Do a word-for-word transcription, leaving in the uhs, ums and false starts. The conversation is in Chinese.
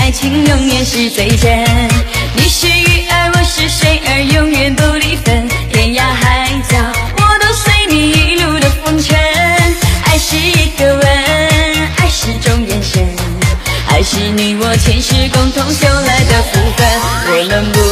爱情永远是最真。你是鱼儿，我是水儿，永远不离分。天涯海角，我都随你一路的风尘。爱是一个吻，爱是种眼神，爱是你我前世共同修来的福分。我们不